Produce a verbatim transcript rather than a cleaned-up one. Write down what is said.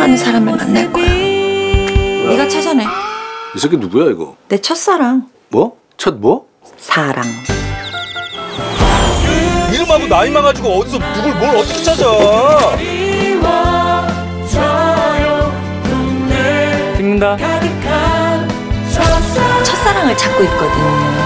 사랑하는 사람을 만날 거야. 네가 찾아내. 이 새끼 누구야 이거? 내 첫사랑. 뭐? 첫 뭐? 사랑. 이름하고 나이만 가지고 어디서 누굴 뭘 어떻게 찾아? 찍는다. 첫사랑을 찾고 있거든요.